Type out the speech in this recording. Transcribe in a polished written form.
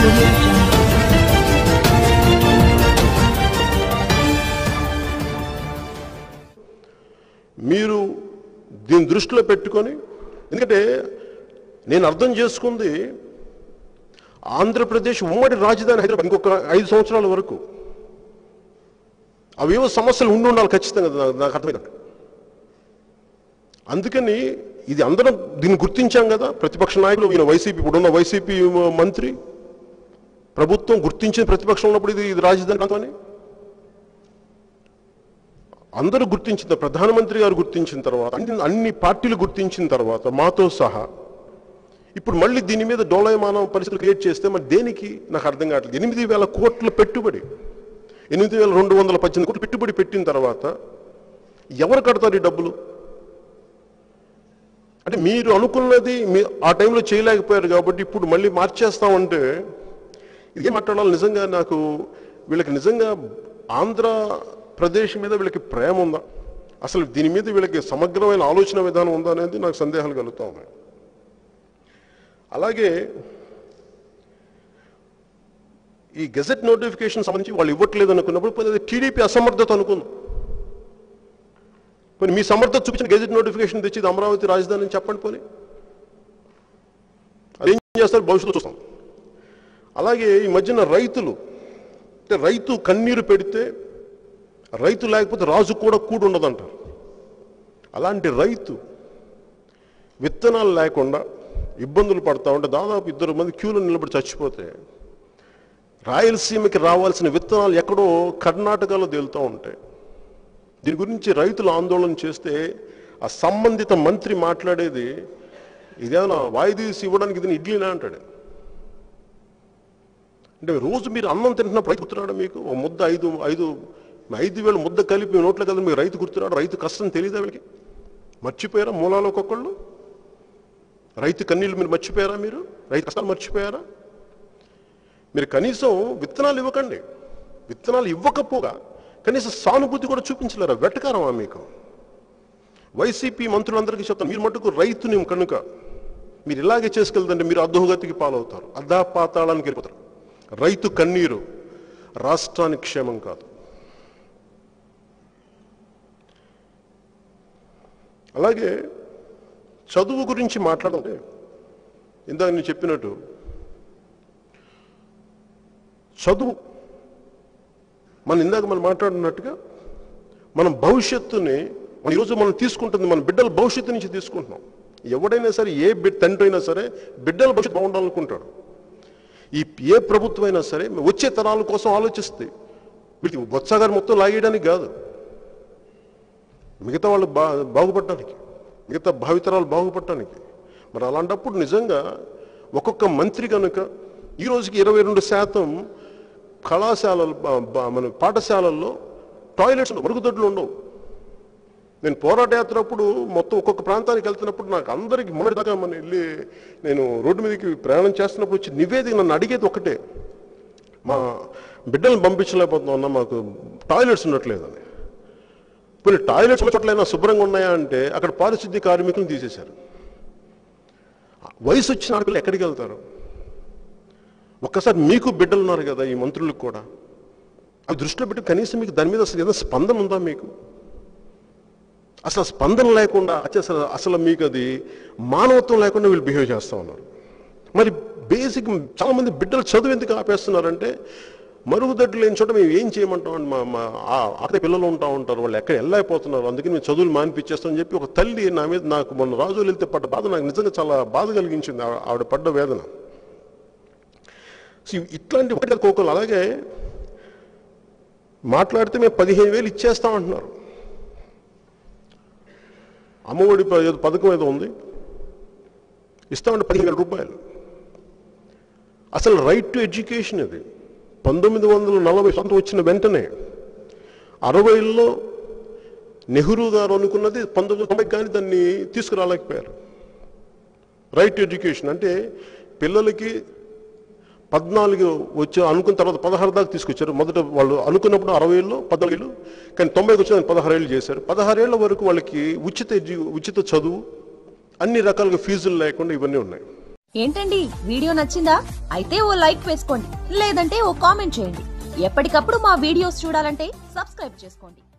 audio jungle. మీరు దీని దృష్టిలో పెట్టుకొని, ఎందుకంటే నేను అర్థం చేసుకుంది ఆంధ్రప్రదేశ్ ఉమ్మడి రాజధాని హైదరాబాద్ ఇంకొక 5 సంవత్సరాల వరకు అవేవో సమస్యలు ఉండాలి ఖచ్చితంగా, నాకు అర్థమైనట్టు. అందుకని ఇది అందరం దీన్ని గుర్తించాం కదా, ప్రతిపక్ష నాయకులు, ఈయన వైసీపీ, ఇప్పుడున్న వైసీపీ మంత్రి, ప్రభుత్వం గుర్తించిన ప్రతిపక్షం ఉన్నప్పుడు ఇది రాజధాని అని అందరూ గుర్తించిన, ప్రధానమంత్రి గారు గుర్తించిన తర్వాత, అన్ని పార్టీలు గుర్తించిన తర్వాత మాతో సహా ఇప్పుడు మళ్ళీ దీని మీద డోలాయమానం పరిస్థితులు క్రియేట్ చేస్తే మరి దేనికి నాకు అర్థం కావట్లేదు. 8,000 కోట్ల పెట్టుబడి, 8,218 కోట్లు పెట్టుబడి పెట్టిన తర్వాత ఎవరు కడతారు ఈ డబ్బులు? అంటే మీరు అనుకున్నది ఆ టైంలో చేయలేకపోయారు కాబట్టి ఇప్పుడు మళ్ళీ మార్చేస్తామంటే ఇదే మాట్లాడాలి. నిజంగా నాకు వీళ్ళకి నిజంగా ఆంధ్రప్రదేశ్ మీద వీళ్ళకి ప్రేమ ఉందా, అసలు దీని మీద వీళ్ళకి సమగ్రమైన ఆలోచన విధానం ఉందా అనేది నాకు సందేహాలు కలుగుతూ ఉన్నాయి. అలాగే ఈ గెజెట్ నోటిఫికేషన్ సంబంధించి వాళ్ళు ఇవ్వట్లేదు అనుకున్నప్పుడు టీడీపీ అసమర్థత అనుకుందాం. పోనీ మీ సమర్థత చూపించిన గెజెట్ నోటిఫికేషన్ తెచ్చి అమరావతి రాజధాని అని చెప్పండి. పోనీ అదేం చేస్తారు భవిష్యత్తు చూస్తాం. అలాగే ఈ మధ్యన రైతులు, అంటే రైతు కన్నీరు పెడితే రైతు లేకపోతే రాజు కూడా ఉండదంటారు. అలాంటి రైతు విత్తనాలు లేకుండా ఇబ్బందులు పడతా ఉంటే దాదాపు 2 మంది క్యూలో నిలబడి చచ్చిపోతే రాయలసీమకి రావాల్సిన విత్తనాలు ఎక్కడో కర్ణాటకలో తేలుతూ ఉంటాయి. దీని గురించి రైతులు ఆందోళన చేస్తే ఆ సంబంధిత మంత్రి మాట్లాడేది ఇదేమన్నా వాయిదీసి ఇవ్వడానికి ఇది ఇడ్లీనా అంటాడు. అంటే రోజు మీరు అన్నం తింటున్నప్పుడు రైతు గుర్తున్నాడు మీకు? ఒక ముద్ద 5,000 ముద్ద కలిపి నోట్లో కదా మీకు రైతు గుర్తున్నాడు. రైతు కష్టం తెలియదా వీళ్ళకి? మర్చిపోయారా మూలాలు ఒక్కొక్కళ్ళు? రైతు కన్నీళ్ళు మీరు మర్చిపోయారా? మీరు రైతు కష్టాలు మర్చిపోయారా? మీరు కనీసం విత్తనాలు ఇవ్వకండి. విత్తనాలు ఇవ్వకపోగా కనీసం సానుభూతి కూడా చూపించలేరా? వెటకారమా మీకు? వైసీపీ మంత్రులందరికీ చెప్తాను, మీరు మటుకు రైతుని కనుక మీరు ఇలాగే చేసుకెళ్తుంటే మీరు అధోగతికి పాలవుతారు, అధాపాతాళానికి వెళ్ళిపోతారు. రైతు కన్నీరు రాష్ట్రానికి క్షేమం కాదు. అలాగే చదువు గురించి మాట్లాడంటే ఇందాక నేను చెప్పినట్టు చదువు ఇందాక మనం మాట్లాడినట్టుగా మనం భవిష్యత్తుని ఈరోజు మనం తీసుకుంటుంది, మన బిడ్డల భవిష్యత్తు నుంచి తీసుకుంటున్నాం. ఎవడైనా సరే, ఏ తండ్రి అయినా సరే బిడ్డల భవిష్యత్తు బాగుండాలనుకుంటాడు. ఏ ప్రభుత్వం అయినా సరే వచ్చే తరాల కోసం ఆలోచిస్తే వీటికి బొత్సగారు మొత్తం లాగేయడానికి కాదు, మిగతా వాళ్ళు బాగుపడటానికి, మిగతా భావితరాలు బాగుపడటానికి. మరి అలాంటప్పుడు నిజంగా ఒక్కొక్క మంత్రి కనుక ఈ రోజుకి 22% కళాశాలలు, మన పాఠశాలల్లో టాయిలెట్స్ మరుగుదొడ్లు ఉండవు. నేను పోరాట యాత్ర అప్పుడు మొత్తం ఒక్కొక్క ప్రాంతానికి వెళ్తున్నప్పుడు నాకు అందరికీ మొదటిదాకా నేను రోడ్డు మీదకి ప్రయాణం చేస్తున్నప్పుడు వచ్చి నివేదిక నన్ను అడిగేది ఒకటే, మా బిడ్డలను పంపించలేకపోతున్నా, మాకు టాయిలెట్స్ ఉండట్లేదని. కొన్ని టాయిలెట్స్ చోట్లైనా శుభ్రంగా ఉన్నాయా అంటే అక్కడ పారిశుద్ధ్య కార్మికులను తీసేశారు. వయసు వచ్చిన ఆడపిల్లలు ఎక్కడికి వెళ్తారు? ఒక్కసారి మీకు బిడ్డలు ఉన్నారు కదా ఈ మంత్రులకు కూడా, అవి దృష్టిలో పెట్టి కనీసం మీకు దాని మీద అసలు ఏదైనా స్పందన ఉందా మీకు? అసలు స్పందన లేకుండా అసలు మీకు అది మానవత్వం లేకుండా వీళ్ళు బిహేవ్ చేస్తూ ఉన్నారు. మరి బేసిక్ చాలామంది బిడ్డలు చదువు ఎందుకు ఆపేస్తున్నారంటే మరుగుదొడ్లు లేని చోట మేము ఏం చేయమంటాం, అక్కడ పిల్లలు ఉంటా ఉంటారు, వాళ్ళు ఎక్కడ వెళ్ళలేకపోతున్నారు, అందుకని మేము చదువులు మానిపించేస్తామని చెప్పి ఒక తల్లి నా మీద, నాకు మొన్న రాజులు వెళ్తే పడ్డ బాధ నాకు నిజంగా చాలా బాధ కలిగించింది, ఆవిడ పడ్డ వేదన. ఇట్లాంటి ఒకటి కోకలు. అలాగే మాట్లాడితే మేము 15,000 ఇచ్చేస్తామంటున్నారు. అమ్మఒడి పథకం ఏదో ఉంది, ఇస్తామంటే 15,000 రూపాయలు. అసలు రైట్ టు ఎడ్యుకేషన్ ఇది 1940 వచ్చిన వెంటనే 60లో నెహ్రూ గారు అనుకున్నది 1990 కానీ దాన్ని తీసుకురాలేకపోయారు. రైట్ టు ఎడ్యుకేషన్ అంటే పిల్లలకి 14 వచ్చి అనుకున్న తర్వాత 16 దాకా తీసుకొచ్చారు. మొదట వాళ్ళు అనుకున్నప్పుడు 60లో 14 కానీ 90కి వచ్చి 16 ఏళ్ళు చేశారు. 16 ఏళ్ల వరకు వాళ్ళకి ఉచిత చదువు, అన్ని రకాలుగా ఫీజులు లేకుండా ఇవన్నీ ఉన్నాయి. ఏంటండి వీడియో నచ్చిందా? అయితే ఓ లైక్ వేసుకోండి, లేదంటే ఓ కామెంట్ చేయండి. ఎప్పటికప్పుడు మా వీడియోస్ చూడాలంటే సబ్స్క్రైబ్ చేసుకోండి.